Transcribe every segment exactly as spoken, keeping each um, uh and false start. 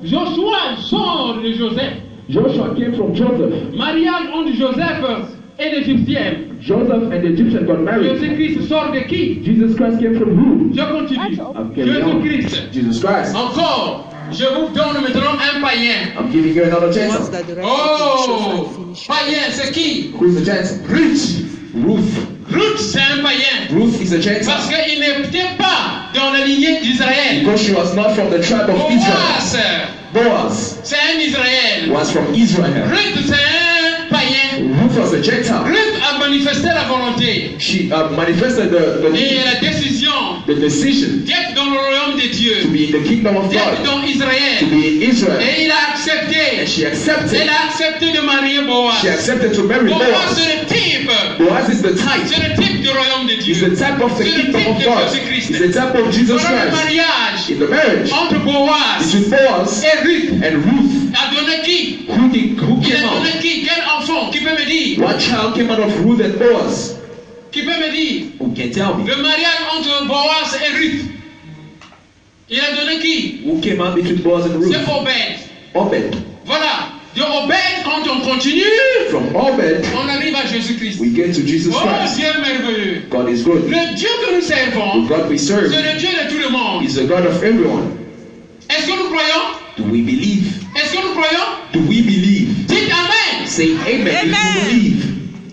Joshua sort de Joseph. Joshua came from Joseph. Mariage entre Joseph et l'Égyptienne. Joseph and the Egyptian got married. Jésus-Christ sort de qui? Jesus Christ came from who? Je continue. Okay, Jésus-Christ. Jesus Christ. Encore. Je vous donne maintenant un païen. I'm giving you another chance. Oh, païen, c'est qui? Who is the chance? Ruth. Ruth. Ruth, c'est un païen. Ruth is a Gentile. Parce qu'il n'était pas dans la lignée d'Israël. Because she was not from the tribe of Israel. Boaz, Boaz c'est un Israël. was from Israel. Ruth, c'est un païen. Ruth was a Gentile. Ruth a manifesté la volonté She uh, manifested the, the, et la décision the decision d'être dans le royaume de to Dieu, be in the kingdom of d'être God, dans to Israël. be in Israel. Et il a accepté. And she accepted. Elle a accepté de marier Boaz. She accepted to marry Boaz, Boaz. c'est le type. Boaz is the type. C'est le type du royaume de He's Dieu. the type of the C'est le kingdom type of de God. Jésus-Christ. He's the type of Jesus Voilà le Christ. mariage In the marriage entre Boaz between Boaz et Ruth and Ruth, a donné qui? who, did, who Il came a out? donné qui? Quel enfant? Qui peut me dire? What child came out of Ruth and Boaz? Qui peut me dire? Who can tell me? Le mariage entre Boaz et Ruth. Il a donné qui? Who came out between Boaz and Ruth? C'est Obed. Obed. Voilà. De Obed, quand on continue, From Obed, on arrive à Jésus-Christ. we get to Jesus Oh Christ. Dieu merveilleux. God is good. Le Dieu que nous The servons, God we serve c'est le Dieu de tout le monde. is the God of everyone. Est-ce que nous croyons? Do we believe? Est-ce que nous croyons? Do we believe? Dites Amen. Say amen, if you believe.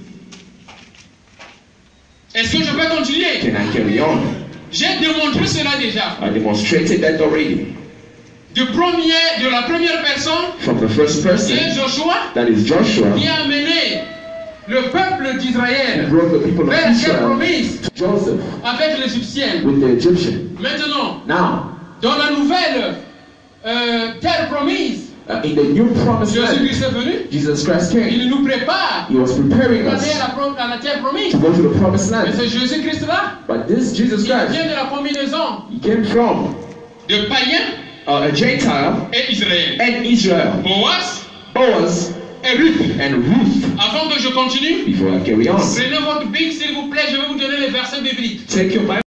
Est-ce que je peux continuer? Can I carry on? J'ai démontré cela déjà. I demonstrated that already. Du premier, de la première personne, From the first person, c'est Joshua that is Joshua, qui a amené le peuple d'Israël brought the people of vers la terre Israel promise to Joseph avec l'Égyptienne. with the Egyptian. Maintenant, Now, dans la nouvelle euh, terre promise, uh, in the new promised land, Jésus-Christ est venu. Jesus Christ came. Il nous prépare He was preparing pour aller us à la, pro- à la terre promise. to go to the promised Mais land. c'est Jésus-Christ là, But this Jesus il vient Christ, de la combinaison he came from de païens uh, a Gentile et Israël. and Israel. Boaz Boaz et Ruth. and Ruth. Avant que je continue, Before I carry on, prenez votre Bible s'il vous plaît, je vais vous donner les versets bibliques. take your Bible.